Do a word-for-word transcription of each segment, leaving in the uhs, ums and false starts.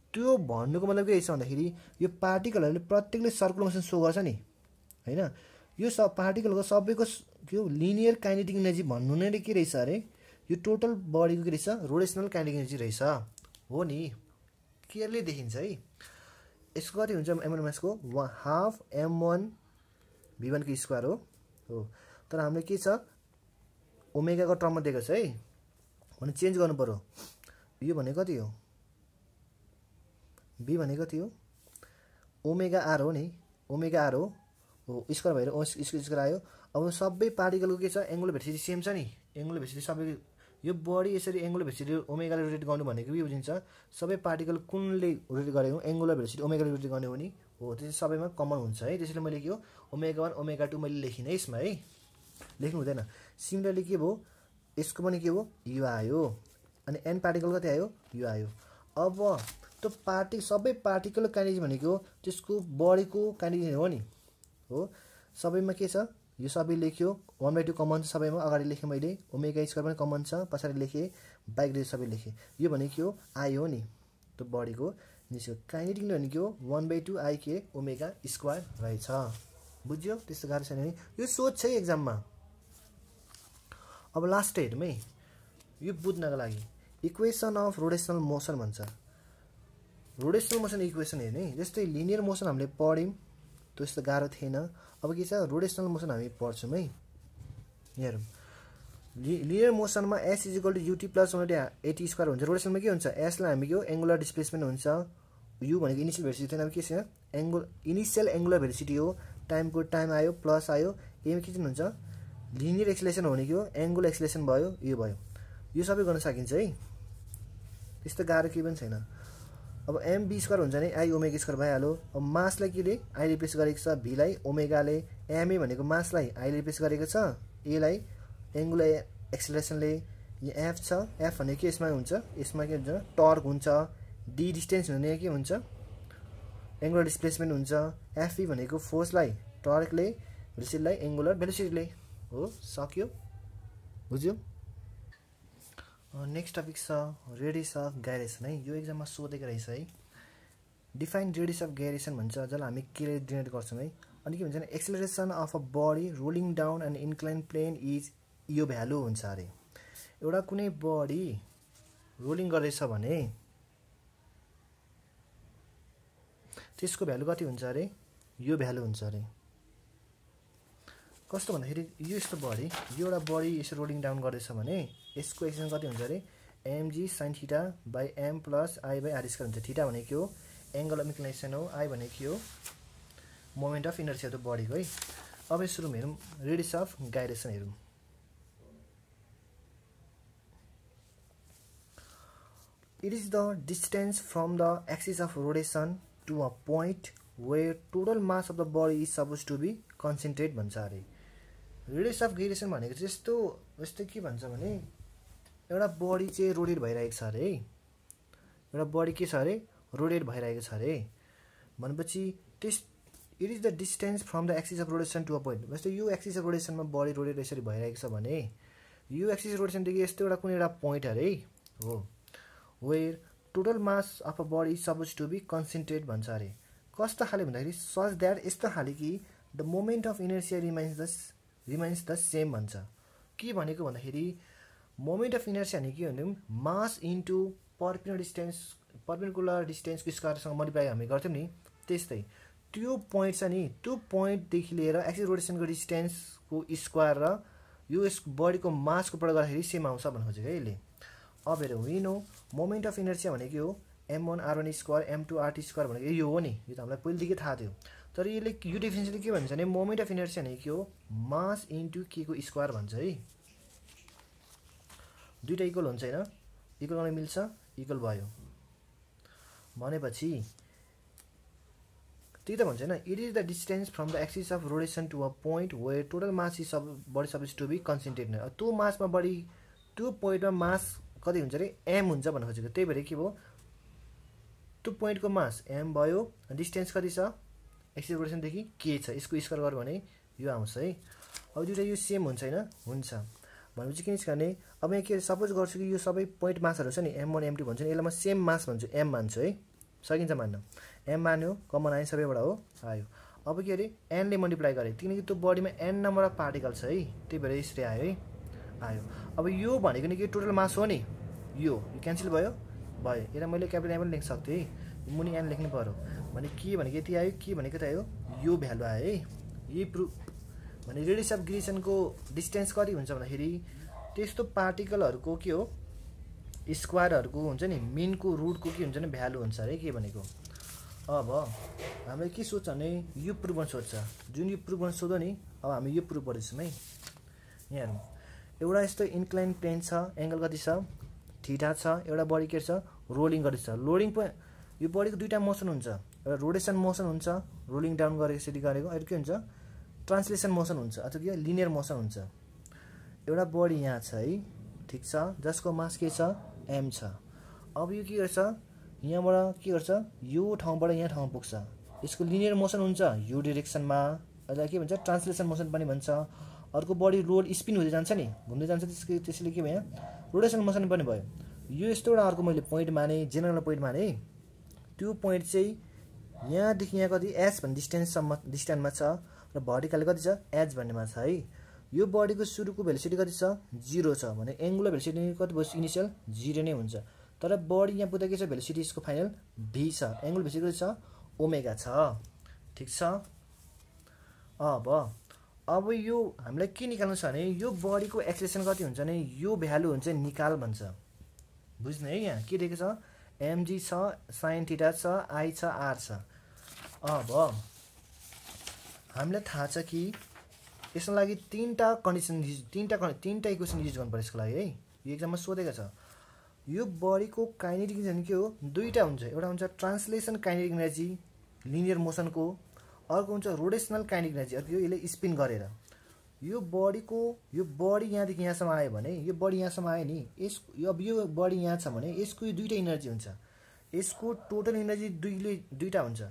त्यो भन्नुको मतलब के रहेछ भन्दाखेरि यो पार्टिकलहरूले प्रत्येकले सर्कुलर मोसन सो गर्छ नि हैन। यो सब पार्टिकलको सबैको के हो लिनियर काइनेटिक एनर्जी भन्नु नै के रहेछ अरे यो टोटल बडीको के रहेछ रोटेसनल काइनेटिक एनर्जी रहेछ हो नि। क्लियरली देखिन्छ है। यसको कति हुन्छ एम वन मासको half M one v one को स्क्वायर हो हो तर हामीले के छ ओमेगा को टर्ममा दिएको छ है भने चेन्ज गर्नु पर्यो। यो भनेको कति हो b भनेको कति हो ओमेगा आर हो नि ओमेगा आर हो हो स्क्वायर भएर ओ स्क्वायर आयो। अब सबै पार्टिकलको के छ एंगुलर भेलोसिटी सेम छ नि एंगुलर भेलोसिटी सबै यो बडी यसरी एंगुलर भेलोसिटी ओमेगाले रोटेट गर्नु भनेको के बुझिन्छ सबै पार्टिकल कुनले रोटेट गरेको एंगुलर भेलोसिटी ओमेगाले रोटेट गर्ने हो नि हो त्यो सबैमा कमन हुन्छ है। त्यसैले मैले के हो ओमेगा वन ओमेगा टू मैले लेखिन है यसमा है लेख्नु हुँदैन। सिमिलरली के भयो यसको पनि के भयो यो आयो अनि एन पार्टिकल कति आयो यो आयो। अब त्यो पार्टिकल सबै पार्टिकल काइनेटिक भनेको त्यसको बडीको काइनेटिक हो नि हो। सबैमा के छ यो सबै लेख्यो वन बाई टू कमन छ सबैमा अगाडि लेखेँ मैले ओमेगा स्क्वायर पनि कमन छ पछाडि लेखेँ बाइक रेस सबै लेखेँ। यो भनेको के हो आई हो नि त्यो बडीको निस्क्यो काइनेटिक भनेको वन बाई टू आई के ओमेगा स्क्वायर रहेछ। बुझ्यो त्यस्तो गाह्रो छैन नि यो सोच है एक्जाममा। अब लास्ट हेरौँ है यो बुझ्नको लागि इक्वेसन अफ रोटेसनल मोसन भन्छ। रोटेसनल मोसन इक्वेसन हेर्ने जस्तै लिनियर मोसन हामीले पढ्यौँ त्यस्तो गाह्रो थिएन। अब के छ रोटेसनल मोसन हामी पढ्छौँ है। हेरौँ लिनियर मोसनमा s is equal to u t plus one a t square हुन्छ। रोटेसनमा के हुन्छ एसलाई हामी के एंगुलर डिस्प्लेसमेन्ट हुन्छ यु भनेको इनिशियल भेलोसिटी थिएन अब के छ एंगुल इनिशियल एंगुलर भेलोसिटी हो टाइमको टाइम आयो प्लस आयो एमा के चाहिँ हुन्छ लिनियर एक्सेलरेसन हो नि के हो एंगुलर एक्सेलरेसन भयो यो भयो यो सबै गर्न सकिन्छ है त्यस्तो गाह्रो केही पनि छैन। अब एम बी स्क्वायर हुन्छ नि आई ओमेगा स्क्वायर भइहाल्यो। अब मासलाई के रे आई रिप्लेस गरेको छ भीलाई ओमेगाले एमए भनेको मासलाई आई रिप्लेस गरेको छ एलाई एंगुलर एक्सेलरेसनले यो एफ छ एफ भनेको यसमा हुन्छ यसमा के हुन्छ टर्क हुन्छ डी डिस्टेन्स हुने के हुन्छ एंगुलर डिस्प्लेसमेन्ट हुन्छ एफई भनेको फोर्सलाई टर्कले भेलोसिटीलाई एंगुलर भेलोसिटीले हो सक्यो बुझ्यो। नेक्स्ट टपिक छ रेडियस अफ गायरेसन है यो एक्जाममा सोधेको रहेछ है। डिफाइन रेडियस अफ गायरेसन भन्छ जसलाई हामी के डिनोट गर्छौँ है। अनि के भन्छ भने acceleration of a body rolling down and incline plane is यो भ्यालु हुन्छ अरे। एउटा कुनै बडी रोलिङ गर्दैछ भने त्यसको भ्यालु कति हुन्छ अरे यो भ्यालु हुन्छ अरे। कस्तो भन्दाखेरि यो यस्तो बडी यो एउटा बडी यसो रोलिङ डाउन गर्दैछ भने यसको एक्सेलरेसन कति हुन्छ अरे m g sine theta by M plus I by R square हुन्छ। थीटा भनेको हो एंगल अफ इन्क्लिनेसन हो आई भनेको हो मोमेन्ट अफ इनर्सिया त्यो बडीको है। अब सुरु हेरौँ रेडियस अफ गायरेसन हेरौँ। It is the distance from the axis of rotation to a point where total mass of the body is supposed to be concentrated भन्छ अरे। रेडियस अफ गायरेसन भनेको चाहिँ यस्तो यस्तो के भन्छ भने एउटा बडी चाहिँ रोटेट भइरहेको छ अरे है एउटा बडी के छ अरे रोटेट भइरहेको छ अरे भनेपछि त्यस it is the distance from the axis of rotation to a point. जस्तै यो एक्सिस अफ रोटेसनमा बडी रोटेट यसरी भइरहेको छ भने यो एक्सिस रोटेसनदेखि यस्तो एउटा कुनै एउटा पोइन्ट अरे हो where total mass of a body is supposed to be concentrated भन्छ अरे। कस्तो खाले भन्दाखेरि such that यस्तो खाले कि the moment of inertia remains the remains the same भन्छ। के भनेको भन्दाखेरि moment of inertia भने के भन्यौँ mass into perpendicular distance perpendicular distance को स्क्वायरसँग मल्टिप्लाई हामी गर्थ्यौँ नि त्यस्तै त्यो पोइन्ट छ नि त्यो पोइन्टदेखि लिएर एक्सिस रोटेसनको डिस्टेन्सको स्क्वायर र यो यस बडीको मासको प्रयोग गर्दाखेरि सेम आउँछ भन्नु खोजेको है यसले। अब हेरौँ we know moment of inertia भनेको हो M one R one square M two R two square भनेको यो हो नि यो त हामीलाई पहिलेदेखि थाहा थियो। तर यसले यो डिफिनेसनले के भन्छ भने मोमेन्ट अफ इनर्सिया भनेको के हो मास इन्टु के को स्क्वायर भन्छ है। दुईटा इक्वल हुन्छ हैन इक्वल गर्न मिल्छ इक्वल भयो भनेपछि त्यही त भन्छ हैन it is the distance from the axis of rotation to a point where total mass is सब body suppose to be concentrated. त्यो मासमा बडी त्यो पोइन्टमा मास कति हुन्छ अरे एम हुन्छ भन्नु खोजेको त्यही भएर के भयो त्यो पोइन्टको मास एम भयो डिस्टेन्स कति छ एक्सिस रोटेसनदेखि के छ यसको स्क्वायर गर्यो भने यो आउँछ है। अब दुईटा यो सेम हुन्छ हैन हुन्छ भनेपछि के निस्कने अब यहाँ के सपोज गर्छु कि यो सबै पोइन्ट मासहरू छ नि एम वन एम टू भन्छ नि यसलाई म सेम मास भन्छु एम मान्छु है सकिन्छ मान्न m मान्यो कमन आयो सबैबाट हो आयो अब के अरे n ले मल्टिप्लाई गरे किनकि त्यो बडीमा n नम्बर अफ पार्टिकल छ है त्यही भएर यसरी आयो है आयो अब यो भनेको नि के टोटल मास हो नि यो यो क्यान्सल भयो भयो यसलाई मैले क्यापिटल m पनि लेख्न सक्थे है मुनि n लेख्नु पर्यो भने के भनेको यति आयो के भनेको त आयो यो भ्यालु आयो है यही प्रुफ भने रेडियस अफ गिरेसनको डिस्टेन्स कति हुन्छ भन्दाखेरि त्यस्तो पार्टिकलहरुको के हो स्क्वायरहरुको हुन्छ नि मिनको रुटको के हुन्छ नि भ्यालु हुन्छ रे के भनेको अब हामीले के सोच्छ भने यो प्रुफ गर्न सोच्छ जुन यो प्रुफ गर्न सोध्यो नि अब हामी यो प्रुफ गर्छौं है यहाँ हेरौँ एउटा यस्तो इन्क्लाइन प्लेन छ एंगल कति छ थीटा छ एउटा बडी के छ रोलिङ गर्दैछ लोडिङ प यो बडीको दुईटा मोसन हुन्छ एउटा रोटेसन मोसन हुन्छ रोलिङ डाउन गरेको यसरी गरेको अनि के हुन्छ ट्रान्सलेसन मोसन हुन्छ अथवा के लिनियर मोसन हुन्छ एउटा बडी यहाँ छ है ठीक छ जसको मास के छ m छ अब यो के गर्छ यहाँबाट के गर्छ यो ठाउँबाट यहाँ ठाउँ पुग्छ यसको लिनियर मोसन हुन्छ यो डाइरेक्सनमा अझ के भन्छ ट्रान्सलेसन मोसन पनि भन्छ अर्को बडी रोल स्पिन हुँदै जान्छ नि घुम्दै जान्छ त्यसको त्यसले के भयो रोटेसन मोसन पनि भयो यो यस्तो एउटा अर्को मैले पोइन्ट माने जेनरल पोइन्ट माने त्यो पोइन्ट चाहिँ यहाँ देखि यहाँ कति s भन्ने डिस्टेन्स सम्म डिस्टेन्समा छ र भर्टिकल कति छ h भन्नेमा छ है यो बडीको सुरुको भेलोसिटी कति छ zero छ भने एंगुलर भेलोसिटी कति भयो इनिशियल zero नै हुन्छ तर बडी यहाँ पुग्दा के छ भेलोसिटी यसको फाइनल v छ एंगुलर भेलोसिटी कति छ ओमेगा छ ठीक छ अब अब यो हामीलाई के निकाल्नु छ भने यो बडीको एक्सेलरेसन कति हुन्छ भने यो भ्यालु हुन्छ निकाल भन्छ बुझ्नु है यहाँ के दिएको छ mg छ sin थीटा छ i छ r छ अब हामीलाई थाहा छ कि यसको लागि तीनटा कन्डिसन तीनटा तीनटा इक्वेसन युज गर्नु पर्छ यसको लागि है यो एक्जाममा सोधेको छ यो बडीको काइनेटिक एनर्जी के हो दुईटा हुन्छ एउटा हुन्छ ट्रान्सलेसन काइनेटिक एनर्जी लिनियर मोसनको अर्को हुन्छ रोटेशनल काइनेटिक एनर्जी अर्को यसले स्पिन गरेर यो बडीको यो बडी यहाँदेखि यहाँसम्म आयो भने यो बडी यहाँसम्म आयो नि यस अब यो बडी यहाँ छ भने यसको यो दुईटा एनर्जी हुन्छ यसको टोटल एनर्जी दुईले दुईटा हुन्छ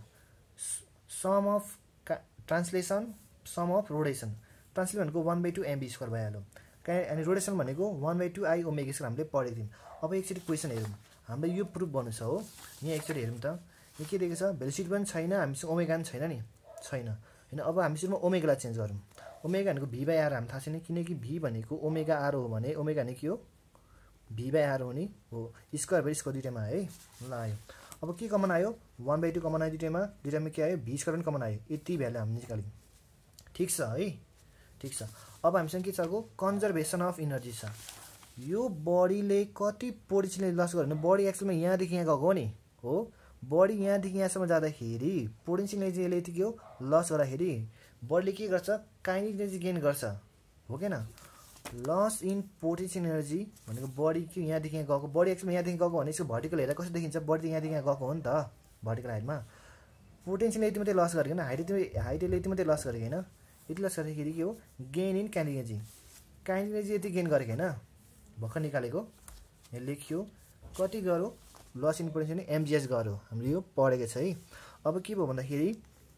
sum of translation sum of rotation translation भनेको one by two m v square भइहाल्यो अनि रोटेसन भनेको one by two i omega square हामीले पढेको थियौँ अब एकचोटि क्वेसन हेरौँ हामीले यो प्रुफ गर्नु छ हो यहाँ एकचोटि हेरौँ त यो के दिएको छ भेलोसिटी पनि छैन हामीसँग ओमेगा पनि छैन नि छैन हैन अब हामीसँग ओमेगालाई चेन्ज गरौँ ओमेगा भनेको v by r हामी थाहा छैन किनकि v भनेको ओमेगा r हो भने ओमेगा भने के हो v by r हो नि हो स्क्वायर भइ यसको दुईटामा है ल आयो अब के कमन आयो one by two कमन आयो दुईटामा दुईटामा के आयो v स्क्वायर पनि कमन आयो यति भ्यालु हामीले निकाल्यौं ठीक छ है ठीक छ अब हामीसँग के छ को कन्जर्भेसन अफ एनर्जी छ यो बडीले कति पोटेन्शियल लस गर्नु बडी एक्चुअलमा यहाँ देखि यहाँ गएको हो नि हो बडी यहाँ देखि यहाँसम्म जाँदाखेरि पोटेन्शियल एनर्जी यसले यति के हो लस गर्दाखेरि बडीले के गर्छ काइनेटिक एनर्जी गेन गर्छ हो के न लस इन पोटेन्शियल एनर्जी भनेको बडी के यहाँ देखि यहाँ गएको बडी एक्चुअलमा यहाँ देखि गएको भने यसको भर्टिकल हेर्दा कस्तो देखिन्छ बडी यहाँ देखि यहाँ गएको हो नि त भर्टिकल हाइटमा पोटेन्शियल यति मात्रै लस गरेको हैन हाइट यति हाइट यति मात्रै लस गरेको हैन यति लस गर्दाखेरि के हो gain in kinetic energy kinetic energy यति गेन गरेको हैन भर्खर निकालेको यहाँ लेखियो कति गर्यो लस इन पोटेन्शियल mgs गर्यो हामीले यो पढेको छ है अब के भयो भन्दाखेरि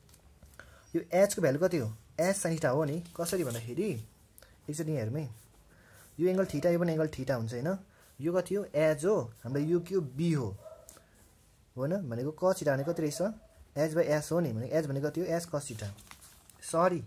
यो h को भ्यालु कति हो h sin थीटा हो नि कसरी भन्दाखेरि एकचोटि यहाँ हेरौँ है यो एंगल थीटा यो पनि एंगल थीटा हुन्छ हैन यो कति हो h हो हाम्रो यो के हो b हो होइन भनेको cos थीटा भने कति रहेछ h by s हो नि भने h भनेको कति हो s cos थीटा सरी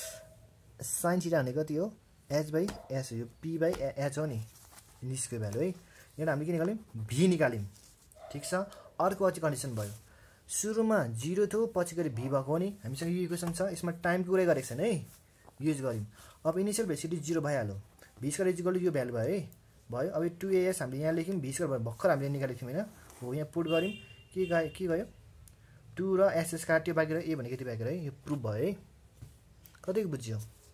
sin थीटा भने कति हो h by s यो p by h हो नि निस्क्यो भ्यालु है यहाँ हामीले के निकाल्यौं v निकाल्यौं ठीक छ अर्को अझै कन्डिसन भयो सुरुमा zero थियो पछि गरी v भएको हो नि हामीसँग यो इक्वेसन छ यसमा टाइम पुरै गरेको छैन है युज गर्यौं अब इनिशियल भेलोसिटी zero भइहाल्यो v स्क्वायर इक्वल टु यो भ्यालु भयो है भयो अब two a s हामीले यहाँ लेख्यौं v स्क्वायर भर्खर हामीले निकालेको थियौं हैन हो यहाँ पुट गर्यौं के गयो के गयो two र s s काट्यो बाँकी र a भनेको यति बाँकी है यो प्रुफ भयो है कतिको बुझ्यो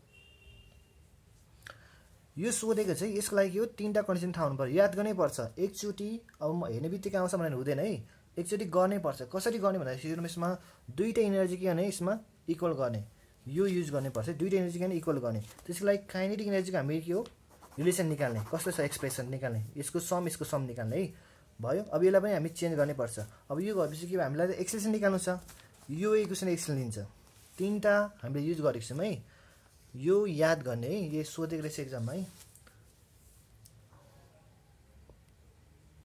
यो सोधेको चाहिँ यसको लागि के हो तीनटा कन्डिसन थाहा हुनु पर्यो याद गर्नै पर्छ एकचोटी अब म हेर्ने बित्तिकै आउँछ भने हुँदैन है एकचोटी गर्नै पर्छ कसरी गर्ने भन्दा सुरुमा यसमा दुईटा एनर्जी के गर्ने यसमा इक्वल गर्ने यो युज गर्नै पर्छ दुईटा एनर्जी के इक्वल गर्ने त्यसको लागि काइनेटिक एनर्जीको हामी के हो रिलेसन निकाल्ने कस्तो छ एक्सप्रेसन निकाल्ने यसको सम यसको सम निकाल्ने है भयो अब यसलाई पनि हामी चेन्ज गर्नै पर्छ अब यो गरेपछि के हामीलाई एक्सप्रेसन निकाल्नु छ यो इक्वेसन एक्सप्रेसन लिन्छ तीनटा हामीले युज गरेको छौं है यो याद गर्ने है यो सोधेको रहेछ एक्जाममा है